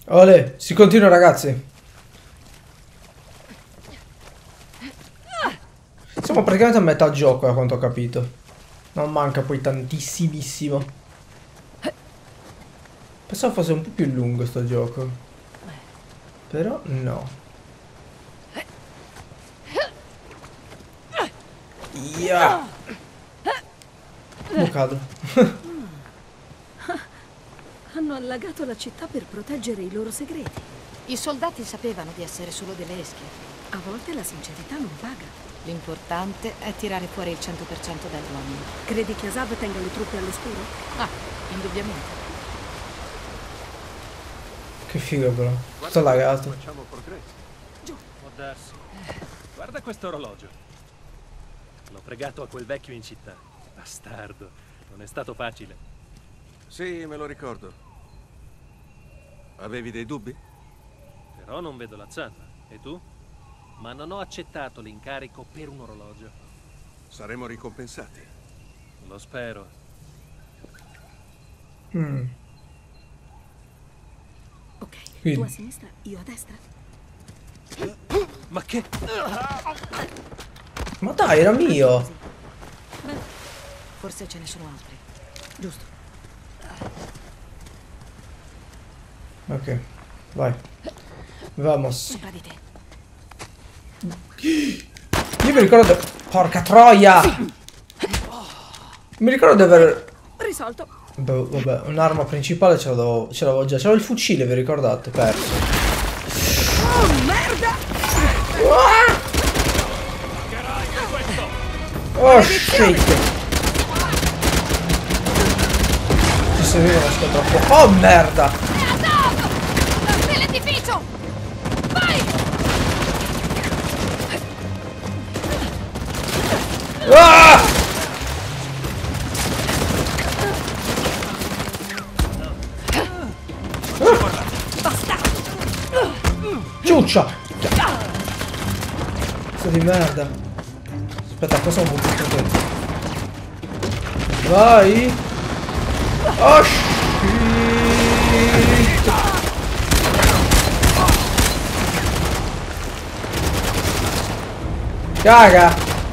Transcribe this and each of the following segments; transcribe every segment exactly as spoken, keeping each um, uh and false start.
Olè, si continua ragazzi. Siamo praticamente a metà gioco, da quanto ho capito. Non manca poi tantissimissimo. Pensavo fosse un po' più lungo sto gioco. Però no. Yeah. Mo cado. Hanno allagato la città per proteggere i loro segreti. I soldati sapevano di essere solo delle esche. A volte la sincerità non paga. L'importante è tirare fuori il cento per cento dagli uomini. Credi che Asav tenga le truppe all'oscuro? Ah, indubbiamente. Che figo però. Tutto lagato. Facciamo progressi. Giù. Può darsi. Guarda questo orologio. L'ho pregato a quel vecchio in città. Bastardo. Non è stato facile. Sì, me lo ricordo. Avevi dei dubbi? Però non vedo la zanna. E tu? Ma non ho accettato l'incarico per un orologio. Saremo ricompensati. Lo spero. Mm. Ok, Quindi. tu a sinistra, io a destra. Ma che? Ma dai, era mio. Beh, forse ce ne sono altri. Giusto. Ok, vai. Vamos. Sopra di te. Io mi ricordo... de- Porca troia! Mi ricordo di aver... Risolto. Beh, vabbè, un'arma principale ce l'avevo ce l'avevo già. C'avevo il fucile, vi ricordate? Perso. Oh, merda! Oh shit! Ci serviva una squadra troppo. Oh merda! Nell'edificio! Vai! Ah! Ciuccia! Cazzo di merda. Aspetta, cosa ho buttato? Vai! Oh shit! Caga!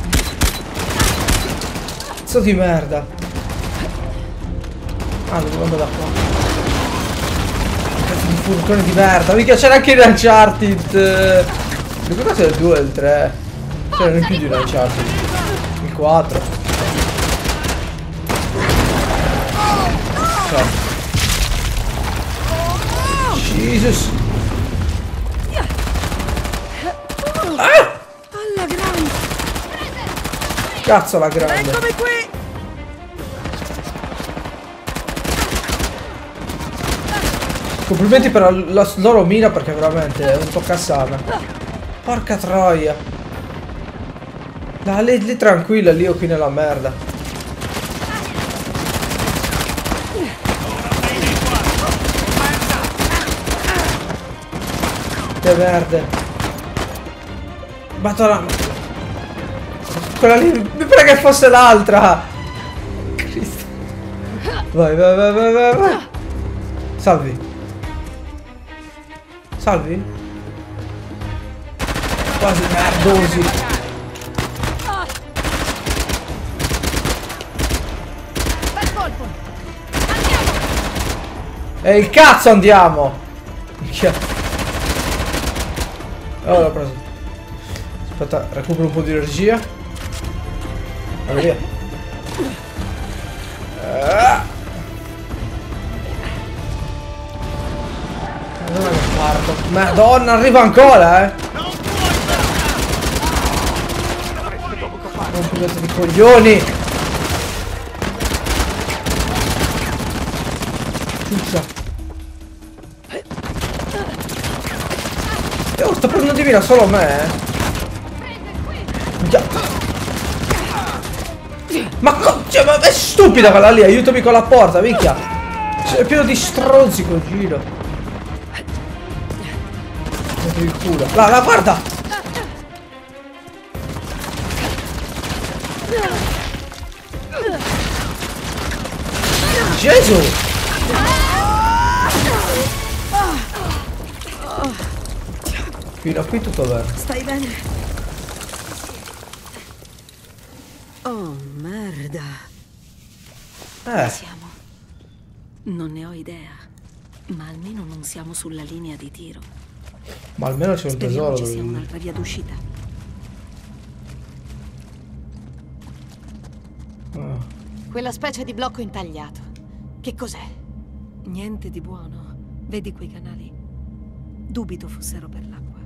Cazzo di merda! Ah, devo andare da qua. Cazzo di furgone di merda! Mica c'era anche in Uncharted! Ricordate il due e il tre? C'erano più di un Uncharted. Il quattro. Ciao. Jesus! Ah! Alla grande! Cazzo la grande! Eccomi qui! Complimenti per la, la loro mina perché veramente è un toccasana. Porca troia. La, lì, lì tranquilla, lì io qui nella merda. Che verde. Madonna. Quella lì, mi pare che fosse l'altra. Cristo. Vai, vai, vai, vai, vai, vai. Salvi. Salvi? Quasi merdosi. Bel colpo! E il cazzo andiamo! Minchia. Oh, l'ho preso. Aspetta, recupero un po' di energia. Vado via. Ah. Madonna che parto. Madonna, arriva ancora, eh! Non pezzo di coglioni! Ciuccia. Io sto prendendo di mira solo me, eh! Minchia. Ma co- cioè, ma è stupida quella lì, aiutami con la porta, minchia! C'è pieno di stronzi col giro. Il culo. Là, là, guarda! Gesù! Fino a qui tutto bene. Stai bene? Oh, merda. Eh, Siamo. Non ne ho idea. Ma almeno non siamo sulla linea di tiro. ma almeno c'è un Speriamo tesoro. ci sia dove- un'altra via d'uscita. Ah. Quella specie di blocco intagliato. Che cos'è? Niente di buono. Vedi quei canali? Dubito fossero per l'acqua.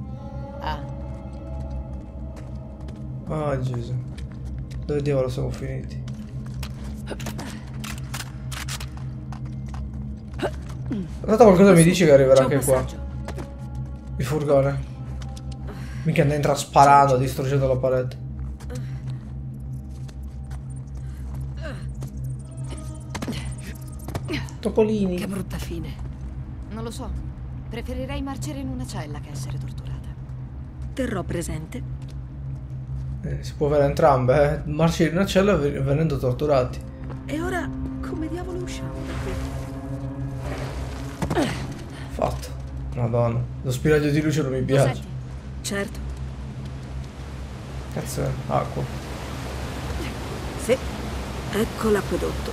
Ah, Ah, Gesù. Dove diavolo siamo finiti? Guarda, qualcosa mi dice che arriverà C'è un anche qua. passaggio. Il furgone. Mica ne entra sparando, distruggendo la parete. Topolini. Che brutta fine. non lo so. Preferirei marcire in una cella che essere torturata. Terrò presente. Eh, si può avere entrambe, eh. Marci in una cella ven- venendo torturati. E ora come diavolo usciamo da qui? Fatto. Madonna. Lo spiraglio di luce non mi Lo piace. senti? Certo. Cazzo è? Acqua. Sì. Ecco l'acquedotto.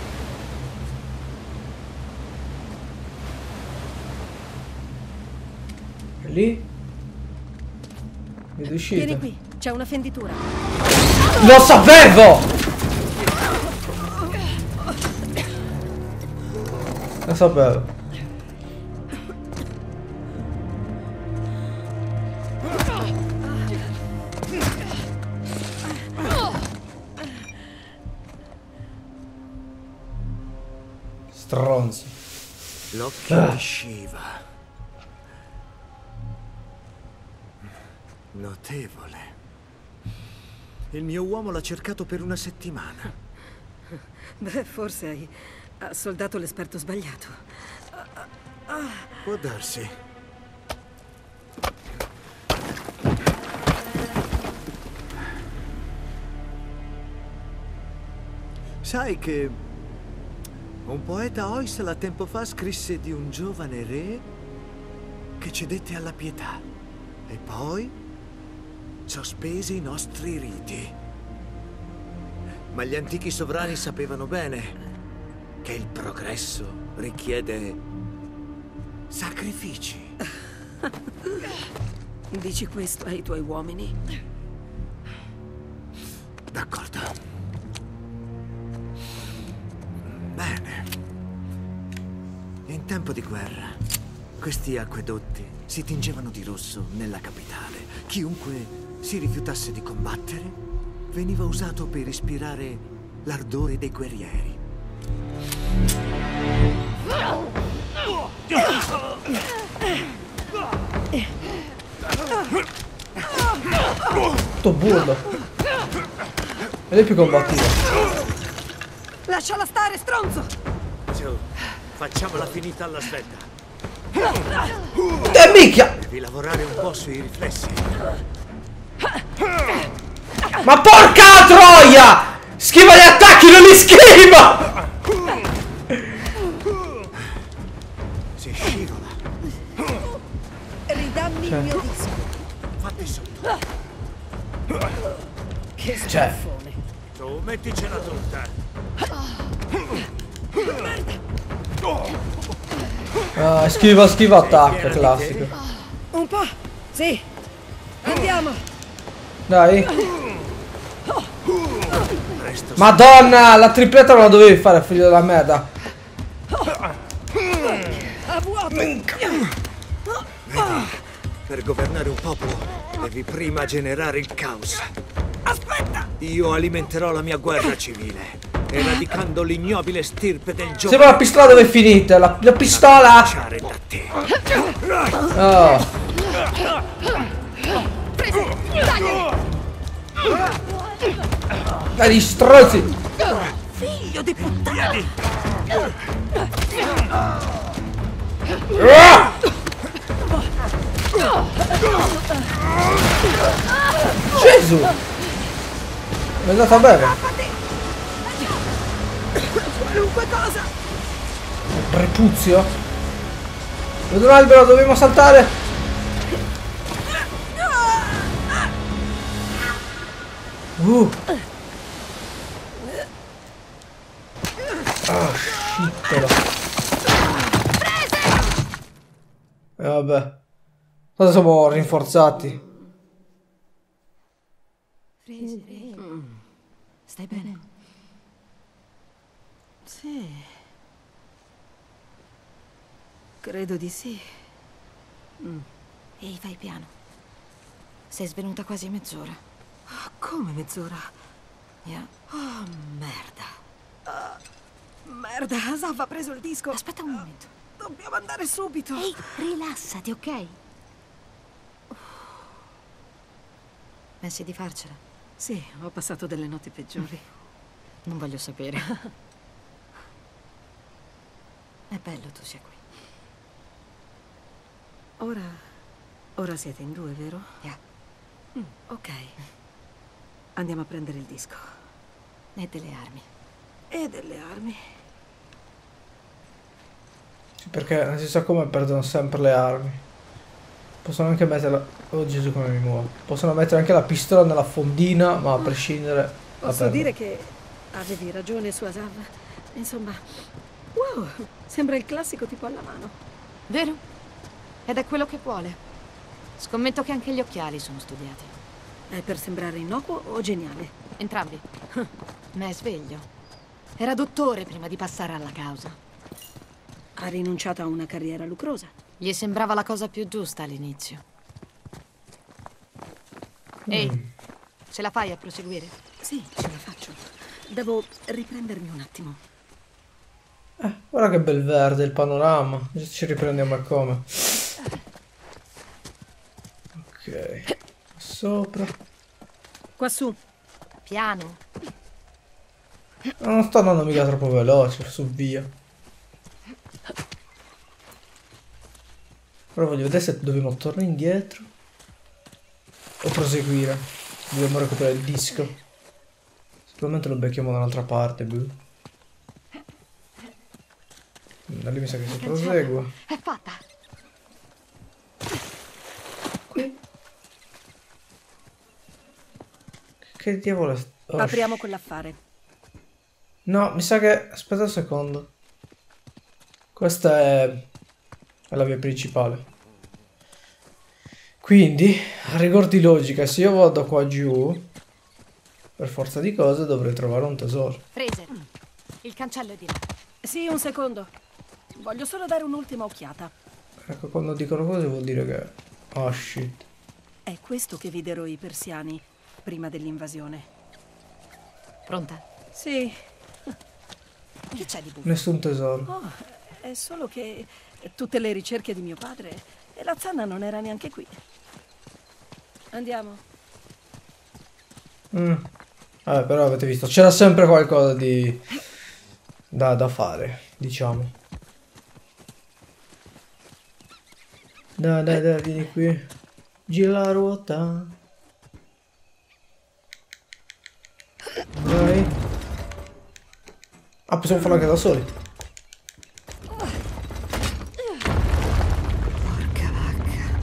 E lì? Vedi uscita. Vieni qui, c'è una fenditura. Lo sapevo! Lo sapevo. Stronzo. L'occhio Ah. di Shiva. Notevole. Il mio uomo l'ha cercato per una settimana. Beh, forse hai ha soldato l'esperto sbagliato. Può darsi. Sai che un poeta Hoysala tempo fa scrisse di un giovane re che cedette alla pietà e poi sospese i nostri riti. Ma gli antichi sovrani sapevano bene che il progresso richiede sacrifici. Dici questo ai tuoi uomini? D'accordo. Bene. In tempo di guerra, questi acquedotti si tingevano di rosso nella capitale. Chiunque si rifiutasse di combattere veniva usato per ispirare l'ardore dei guerrieri. Tutto burlo. Ed è più combattivo. Lasciala stare, stronzo! Su, facciamola finita alla svelta. E minchia! Devi lavorare un po' sui riflessi. Ma porca troia! Schiva gli attacchi, non li schiva! Si scivola. Ridammi il mio disco. Fatti sotto. Che Cioè. schiaffone. Tu metticela tutta. Ah, schiva, schiva, attacca, classico. Un po'. Sì. Andiamo. Dai. Presto. Madonna, la tripletta non la dovevi fare, figlio della merda. A vuoto. Per governare un popolo devi prima generare il caos. Aspetta. Io alimenterò la mia guerra civile, eradicando l'ignobile stirpe del giovane. Sembra la pistola dove è finita, la, la pistola! Cominciare da te. Oh. Dai, gli stronzi! Figlio di puttana. Ah! Gesù! È andata bene. Qualunque cosa. Prepuzio. Vedo un albero, dobbiamo saltare. Uh. Ah, scittolo. E vabbè. Cosa siamo rinforzati? Fraser, mm. Stai bene? Sì. Credo di sì. Mm. Ehi, fai piano. Sei svenuta quasi mezz'ora. Oh, come mezz'ora? Yeah. Oh, merda. Uh, merda, Asaf ha preso il disco. Aspetta un momento. Uh, dobbiamo andare subito. Ehi, rilassati, ok? Pensi di farcela? Sì, ho passato delle notti peggiori. Non voglio sapere. È bello tu sia qui. Ora... ora siete in due, vero? Yeah. Mm, ok. Andiamo a prendere il disco. E delle armi. E delle armi. Sì, perché non si sa come perdono sempre le armi. Possono anche metterla... Oh Gesù, come mi muovo. Possono mettere anche la pistola nella fondina, ma a prescindere... Posso dire che avevi ragione su Asaf. Insomma... Wow! Sembra il classico tipo alla mano. Vero? Ed è quello che vuole. Scommetto che anche gli occhiali sono studiati. È per sembrare innocuo o geniale? Entrambi. Ma è sveglio. Era dottore prima di passare alla causa. Ha rinunciato a una carriera lucrosa. Gli sembrava la cosa più giusta all'inizio. Ehi, Mm. ce la fai a proseguire? Sì, ce la faccio. Devo riprendermi un attimo. Eh, guarda che bel verde il panorama. Ci riprendiamo e come. Ok. Sopra. Quassù. Piano. Non sto andando mica troppo veloce, su via. Però voglio vedere se dobbiamo tornare indietro o proseguire. Dobbiamo recuperare il disco. Sicuramente lo becchiamo da un'altra parte, boh. Da lì mi sa che si prosegue. È fatta. Qui. Che diavolo è... Oh, Apriamo quell'affare. no, mi sa che... Aspetta un secondo. Questa è... è la via principale. Quindi, a rigor di logica, se io vado qua giù, per forza di cose dovrei trovare un tesoro. Fraser, il cancello è di là. Sì, un secondo. Voglio solo dare un'ultima occhiata. Ecco, quando dicono cose vuol dire che... Oh, shit. È questo che videro i persiani prima dell'invasione. Pronta? Sì. Che c'è di buffo? Nessun tesoro. Oh, è solo che tutte le ricerche di mio padre e la zanna non era neanche qui. Andiamo. Mm. Vabbè, però avete visto, c'era sempre qualcosa di... Da, da fare, diciamo. Dai, dai, dai, vieni qui. Gira la ruota. Dai. Ah, possiamo farlo anche da soli. Porca vacca.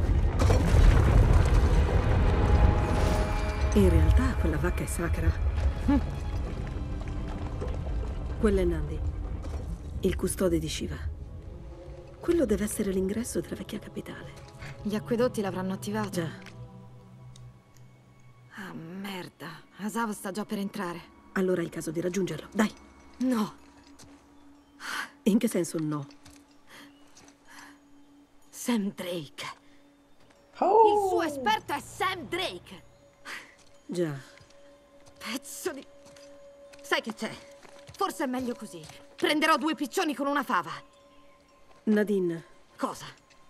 In realtà quella vacca è sacra. Quella è Nandi, il custode di Shiva. Quello deve essere l'ingresso della vecchia capitale. Gli acquedotti l'avranno attivato. Già. Ah, merda. Asaf sta già per entrare. Allora è il caso di raggiungerlo. Dai. No. In che senso no? Sam Drake. Oh. Il suo esperto è Sam Drake. Già. Pezzo di... Sai che c'è? Forse è meglio così. Prenderò due piccioni con una fava. Nadine, Cosa?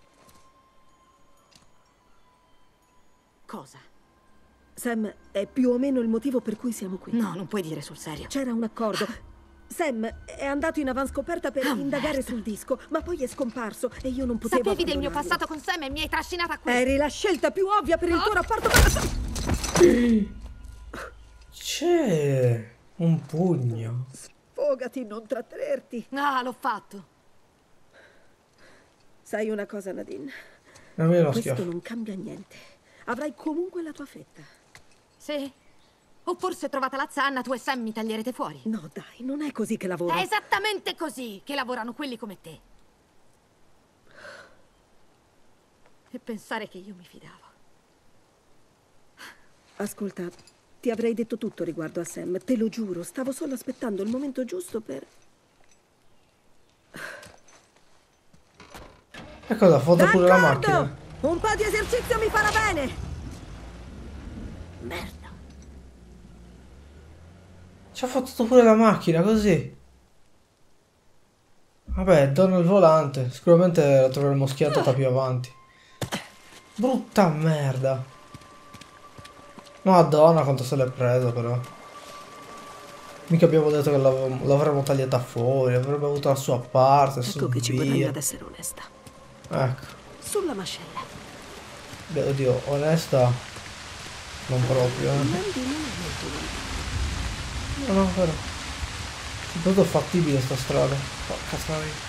Cosa? Sam è più o meno il motivo per cui siamo qui. No, non puoi dire sul serio. C'era un accordo. Sam è andato in avanscoperta per Ah, indagare merda. sul disco, ma poi è scomparso e io non potevo Sapevi del mio abbandonarlo. passato con Sam e mi hai trascinata qui. Eri la scelta più ovvia per il tuo rapporto con la... C'è un pugno. Sfogati, non trattenerti. Ah, l'ho fatto. Sai una cosa, Nadine? Non mi lo Questo schiaffo. non cambia niente. Avrai comunque la tua fetta. Sì? O forse trovata la zanna, tu e Sam mi taglierete fuori. No, dai, non è così che lavora. È esattamente così che lavorano quelli come te. E pensare che io mi fidavo. Ascolta, ti avrei detto tutto riguardo a Sam, te lo giuro. Stavo solo aspettando il momento giusto per... Ecco la foto pure la macchina. Un po' di esercizio mi farà bene! Merda. Ci ha fottuto pure la macchina, così. Vabbè, donna al volante. Sicuramente la troveremo schiantata più avanti. Brutta merda. Madonna quanto se l'è presa però. Mica abbiamo detto che l'avremmo tagliata fuori. Avrebbe avuto la sua parte. Ecco che ci guadagna ad essere onesta. Ecco. Sulla mascella. Beh, oddio, onesta. Non proprio, eh. Mandy non è molto lontano. No, no, però. È tutto fattibile sta strada. Porca troia.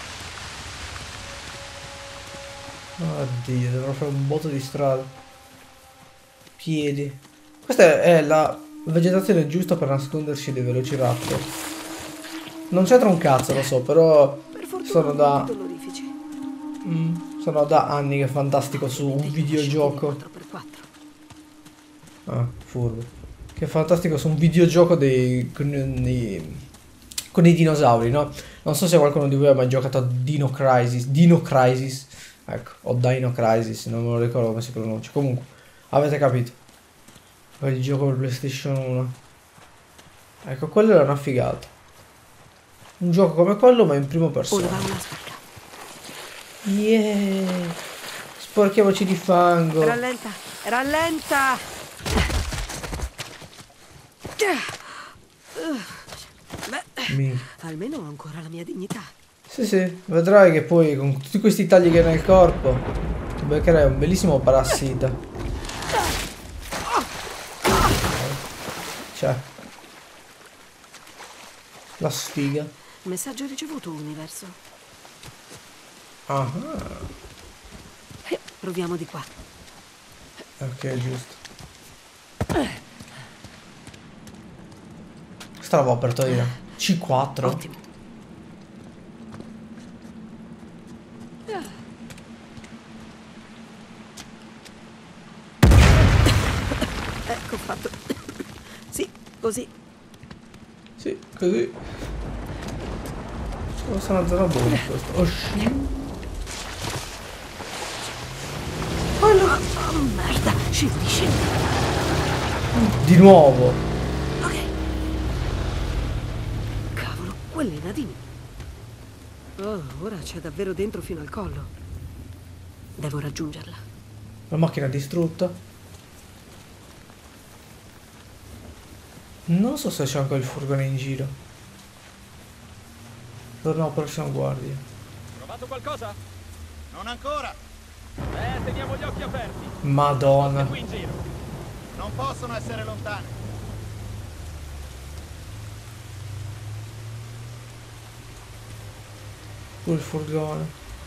Oddio, dovrò fare un botto di strada. Piedi. Questa è la vegetazione giusta per nasconderci dei velociraptor. Non c'entra un cazzo, lo so, però Per fortuna sono da... dolorifici. Mm, sono da anni che è fantastico su un videogioco. quattro per quattro. Ah, furbo. Che è fantastico su un videogioco dei, con, i, con i dinosauri, no? Non so se qualcuno di voi ha mai giocato a Dino Crisis. Dino Crisis. Ecco, o Dino Crisis, non me lo ricordo come si pronuncia. Comunque, avete capito. Il gioco per PlayStation uno. Ecco, quello era una figata. Un gioco come quello, ma in prima persona. Ora va una spacca. Yeah! Sporchiamoci di fango. Rallenta, rallenta! Beh, Mi. almeno ho ancora la mia dignità. Sì, sì, vedrai che poi con tutti questi tagli che hai nel corpo ti beccherai un bellissimo parassita. Cioè, la sfiga. Messaggio ricevuto, universo. Ah, Eh, proviamo di qua. ok, giusto. Questa l'avevo aperto io. C quattro. Ottimo. Ecco fatto. Sì, così. Sì, così. Questa è una zona buona questo. Oh shit. Oh no! Oh merda! Scendi, scendi. Di nuovo. Ok. Cavolo, quelle Nadine. Oh, ora c'è davvero dentro fino al collo. Devo raggiungerla. La macchina è distrutta. Non so se c'è ancora il furgone in giro. Torno prossima guardia. Trovato qualcosa? Non ancora! Eh, teniamo gli occhi aperti. Madonna. Qui in giro. Non possono essere lontani! Pure il furgone.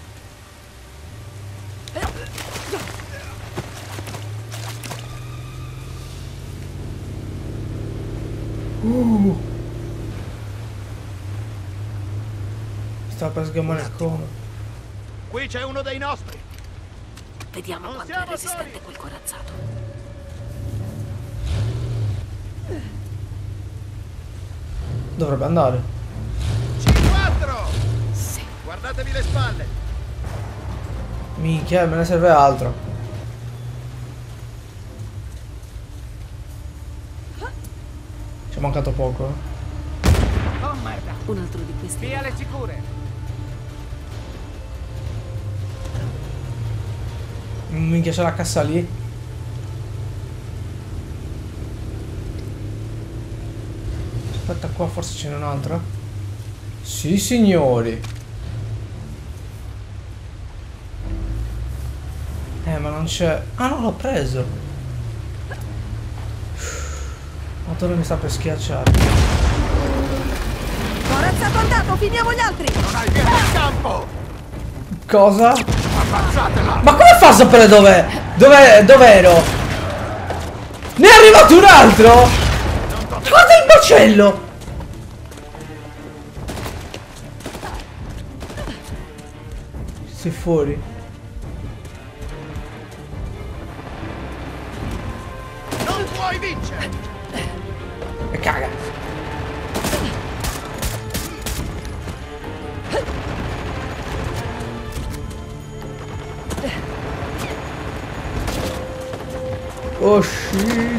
Uh. Stava per sgamare il cono. Qui c'è uno dei nostri! Vediamo Non quanto è siamo resistente soli. quel corazzato. Dovrebbe andare. C quattro! Sì. Guardatevi le spalle! Minchia, me ne serve altro. Ci è mancato poco. eh. Oh merda! Un altro di questi. Via le sicure! Minchia, c'è la cassa lì. Aspetta, qua forse ce n'è un'altra. Sì, signori. Eh, ma non c'è... Ah, no, l'ho preso. Madonna, mi sta per schiacciare. Corazzato andato, finiamo gli altri! Non hai via del campo! Cosa? Ammazzatela! Ma come fa a sapere dov'è? Dov'è? Dov'ero? Ne è arrivato un altro? Non Guarda il macello! Sei fuori. Non puoi vincere! E caga. Oh shit.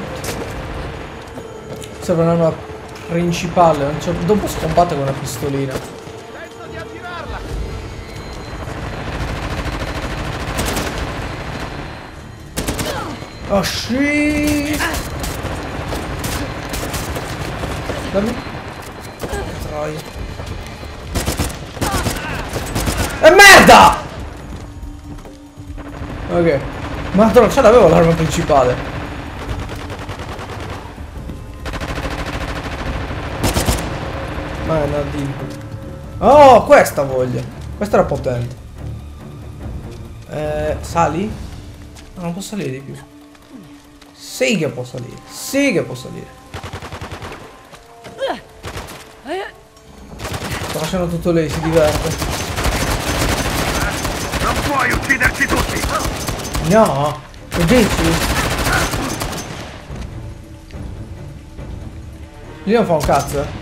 Serve un'arma principale, non, c'è- non posso combattere con una pistolina. Penso di attirarla! Oh shit. Dammi. Troia. E merda! Ok. Ma non ce l'avevo l'arma principale. Ma è una dimpa. Oh, questa voglio. Questa era potente. Eh, sali? No, non posso salire di più. Sì che posso salire. Sì che posso salire. Sta facendo tutto lei, si diverte. Non puoi ucciderci tutti! No, che dici? Lì non fa un cazzo, eh.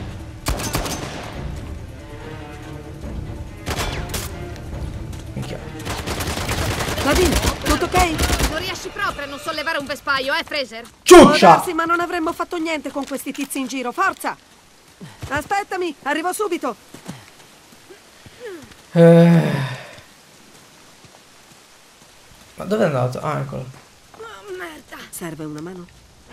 Minchia. Nadine, tutto ok? Non riesci proprio a non sollevare un vespaio, eh, Fraser? Può Ciuccia! darsi, ma non avremmo fatto niente con questi tizi in giro. Forza! Aspettami, arrivo subito. Eh. Ma dove è andato? Ah, eccolo. Oh, merda! Serve una mano?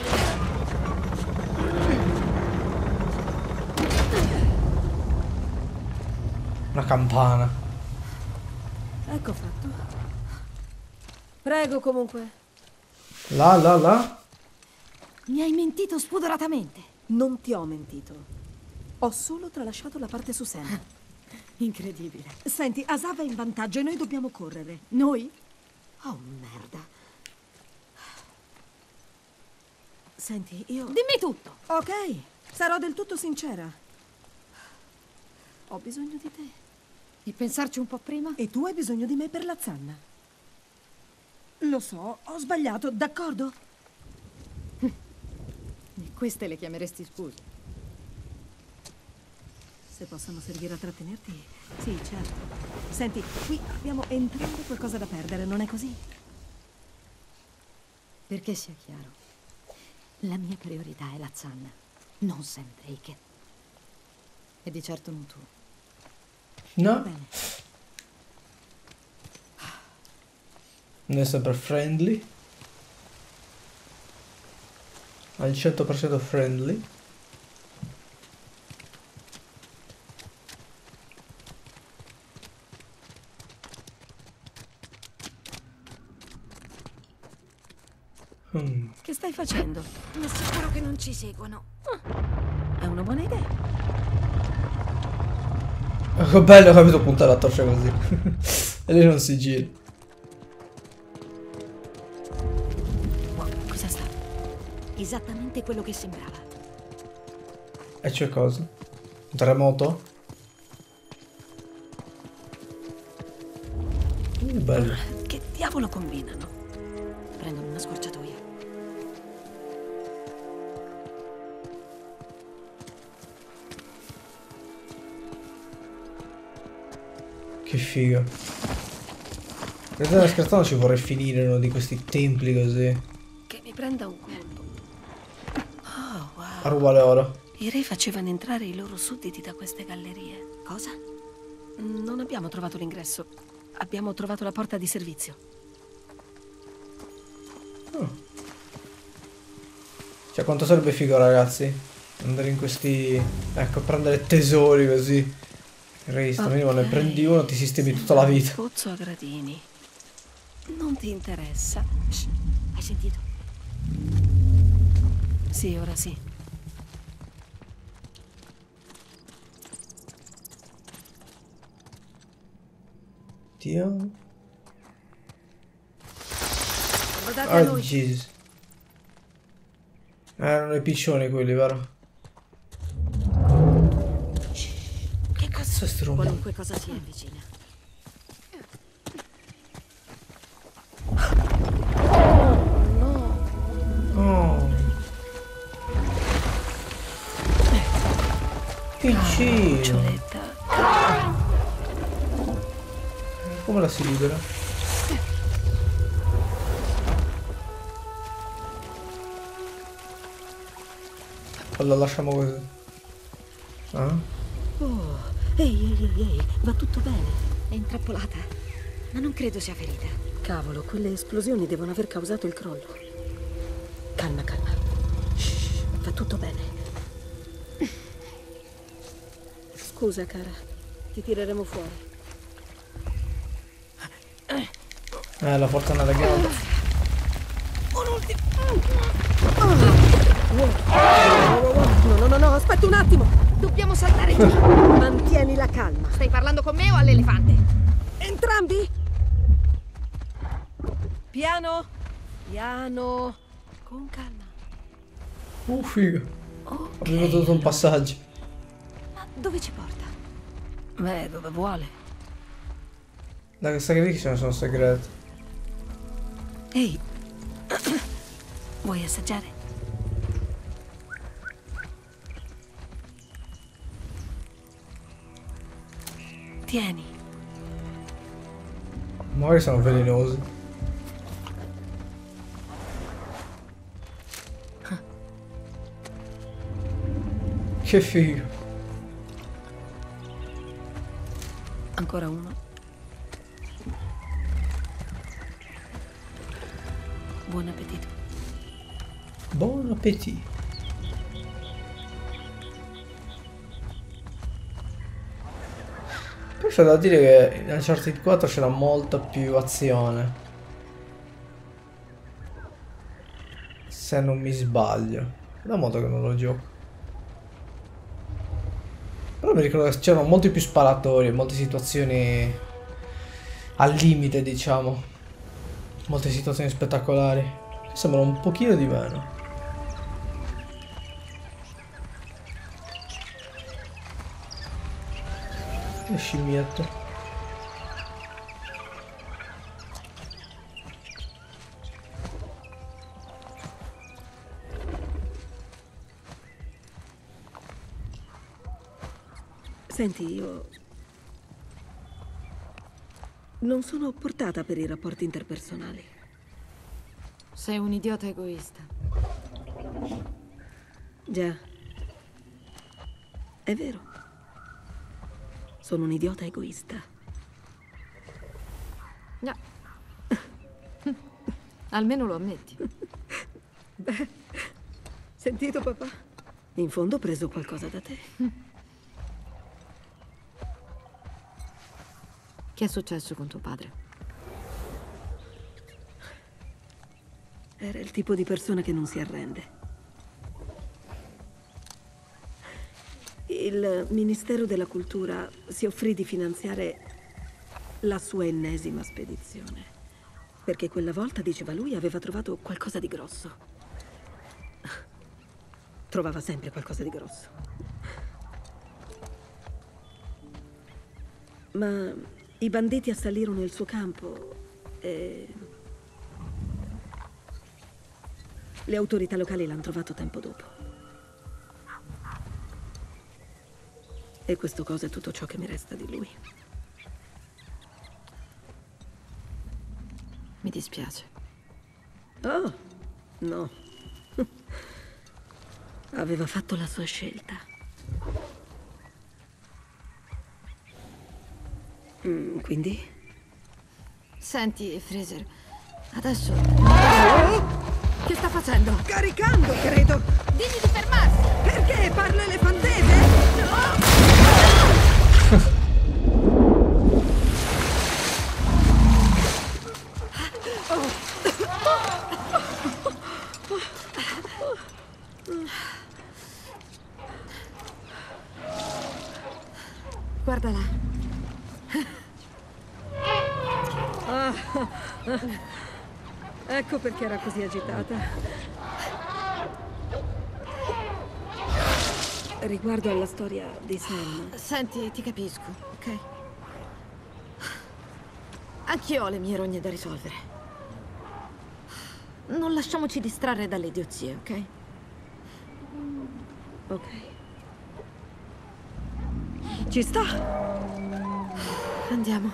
Una campana. Ecco fatto. Prego comunque. Là, là, là. Mi hai mentito spudoratamente. Non ti ho mentito. Ho solo tralasciato la parte su Sam. Incredibile. Senti, Asav è in vantaggio e noi dobbiamo correre. Noi? Oh, merda. Senti, io... Dimmi tutto. Ok, sarò del tutto sincera. Ho bisogno di te. E pensarci un po' prima? E tu hai bisogno di me per la zanna. Lo so, ho sbagliato, d'accordo? E queste le chiameresti scuse? Se possono servire a trattenerti, sì, certo. Senti, qui abbiamo entrambi qualcosa da perdere, non è così? Perché sia chiaro, la mia priorità è la zanna, non Sam Drake. E di certo non tu. No? Bene. Non è sempre friendly. Al cento per cento friendly. Hmm. Che stai facendo? Mi assicuro che non ci seguono. È una buona idea. Che bello, ho capito puntare la torcia così. E lei non si gira. Wow, cosa sta? Esattamente quello che sembrava. E c'è cosa? Un terremoto? Mm, bello. Che diavolo combinano? Prendono una scorciatoia. Che figo. Guardate, scherzando, ci vorrei finire uno di questi templi così. Che mi prenda un colpo. Oh, wow. A rubare oro. I re facevano entrare i loro sudditi da queste gallerie. Cosa? Non abbiamo trovato l'ingresso. Abbiamo trovato la porta di servizio. Oh. Cioè, quanto sarebbe figo, ragazzi, andare in questi... Ecco, prendere tesori così. Resta, Ok. minimo ne prendi uno, ti sistemi tutta la vita. Pozzo a gradini. Non ti interessa. Shh. Hai sentito? Sì, ora sì. Dio. Guardate a Oh, noi. Jesus. Erano i piccioni quelli, vero? Cazzo è sto rumore? Qualunque cosa sia vicina. Oh. Piccino. Cioletta. Come la si libera? O la lasciamo così? Ah? Oh, ehi, ehi, ehi, ehi, va tutto bene. È intrappolata, ma non credo sia ferita. Cavolo, quelle esplosioni devono aver causato il crollo. Calma, calma. Shh, va tutto bene. Scusa, cara. Ti tireremo fuori. Eh, la forza nella gamba. Un ultimo. No, no, no, no, aspetta un attimo. Dobbiamo saltare giù. Mantieni la calma. Stai parlando con me o all'elefante? Entrambi? Piano, piano, con calma. Uh, figo. Ok. Abbiamo tutto un passaggio. Ma dove ci porta? Beh, dove vuole. Da questa che ce ne sono segreti. Ehi, vuoi assaggiare? Tieni. Magari sono velenosi. Che figo. Ancora uno. Buon appetito. Buon appetito. Poi c'è da dire che in Uncharted quattro c'era molta più azione. Se non mi sbaglio. Da modo che non lo gioco. Però mi ricordo che c'erano molti più sparatori, molte situazioni al limite, diciamo. Molte situazioni spettacolari. Sembrano un pochino di meno. Che scimmietto. Senti, io non sono portata per i rapporti interpersonali. Sei un idiota egoista. Già. È vero. Sono un idiota egoista. No. Almeno lo ammetti. Beh, sentito papà? In fondo ho preso qualcosa da te. Che è successo con tuo padre? Era il tipo di persona che non si arrende. Il Ministero della Cultura si offrì di finanziare la sua ennesima spedizione. Perché quella volta, diceva lui, aveva trovato qualcosa di grosso. Trovava sempre qualcosa di grosso. Ma i banditi assalirono il suo campo e le autorità locali l'hanno trovato tempo dopo. E questo cosa è tutto ciò che mi resta di lui. Mi dispiace. Oh, no. Aveva fatto la sua scelta. Mm, quindi? Senti, Fraser, adesso... Che sta facendo? Caricando, credo! Digli di fermarsi! Perché? Parlo elefantese? No! Guarda là. Ah, ecco perché era così agitata. riguardo alla storia di Sam. Senti, ti capisco, ok? Anch'io ho le mie rogne da risolvere. Non lasciamoci distrarre dalle idiozie, ok? Ok. Ci sta. Andiamo.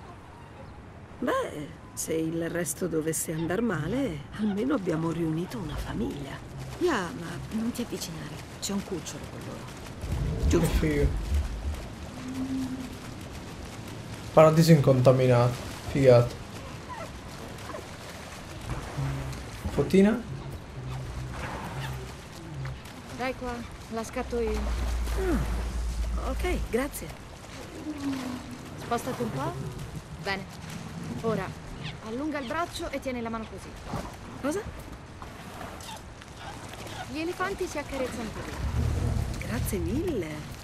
Beh, se il resto dovesse andar male, almeno abbiamo riunito una famiglia. Ya, ma non ti avvicinare. C'è un cucciolo con loro. Che figo. Paradiso incontaminato. Figata. Fotina? Dai qua, la scatto io. Ah, ok, grazie. Spostati un po'. Bene. Ora, allunga il braccio e tieni la mano così. Cosa? Gli elefanti si accarezzano così. Grazie mille.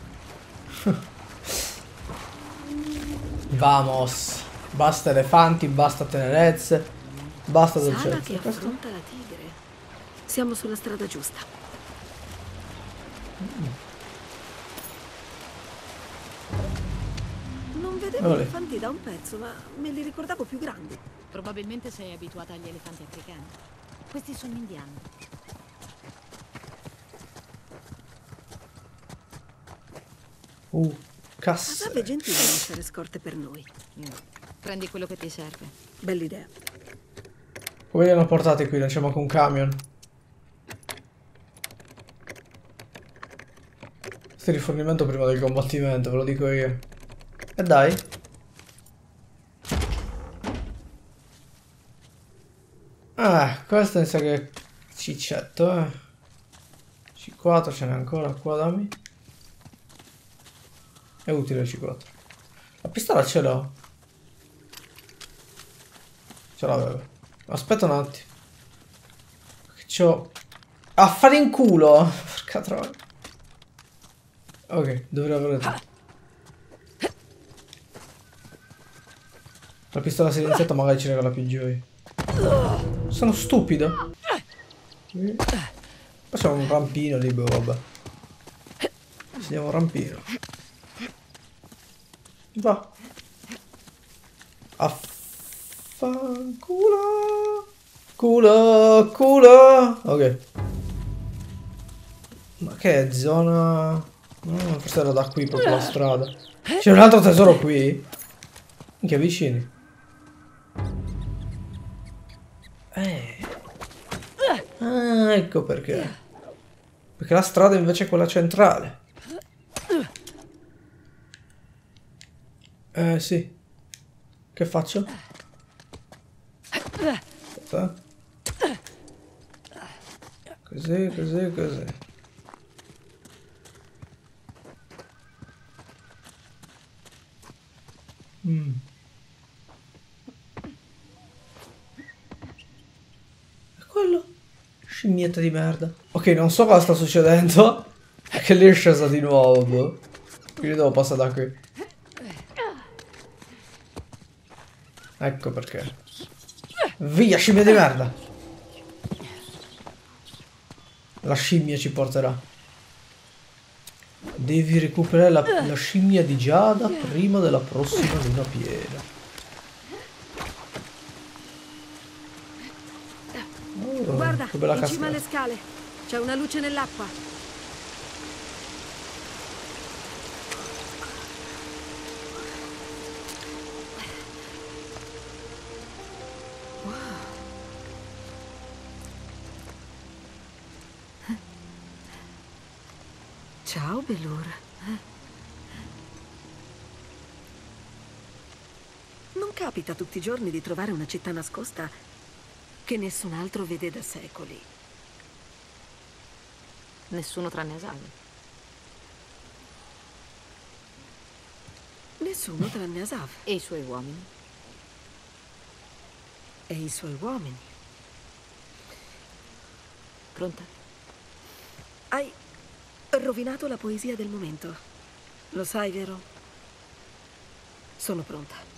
Vamos. Basta elefanti, basta tenerezze, basta Sala dolcezza. che Questo? affronta la tigre. Siamo sulla strada giusta. Non vedevo Olè. elefanti da un pezzo, ma me li ricordavo più grandi. Probabilmente sei abituata agli elefanti africani. Questi sono indiani. Uh, Ma casse. sarebbe gentile lasciare scorte per noi. Mm. Prendi quello che ti serve. Bell'idea. Come li hanno portati qui? Non c'è manco un camion. Questo è il rifornimento prima del combattimento, ve lo dico io. E dai. Ah, questo mi sa che è ciccetto, eh. C quattro ce n'è ancora qua, dammi. È utile il C quattro. La pistola ce l'ho. Ce l'avevo. Aspetta un attimo. C'ho... A fare in culo! Porca troia. Ok, dovrei avere tutto. La pistola silenziata magari ci regala più gioia. Sono stupido. Facciamo un rampino lì, boh, vabbè. Facciamo un rampino. Va. Affanculo. Culo, culo. Ok. Ma che è zona... No, forse era da qui proprio la strada. C'è un altro tesoro qui? Minchia, vicini. Eh. Ah, ecco perché. Perché la strada invece è quella centrale. Eh, sì. Che faccio? Aspetta. Così, così, così. Mm. È quello? Scimmietta di merda. Ok, non so cosa sta succedendo. Che lì è scesa di nuovo, boh. Quindi devo passare da qui. Ecco perché. Via, scimmia di merda. La scimmia ci porterà. Devi recuperare la, la scimmia di Giada prima della prossima luna piena. Oh, Guarda, che bella in cima cascata. alle scale. C'è una luce nell'acqua. Ciao, Belur. Non capita tutti i giorni di trovare una città nascosta che nessun altro vede da secoli. Nessuno tranne Asav. Nessuno tranne Asav E i suoi uomini. e i suoi uomini. Pronta? Hai rovinato la poesia del momento. Lo sai, vero? Sono pronta.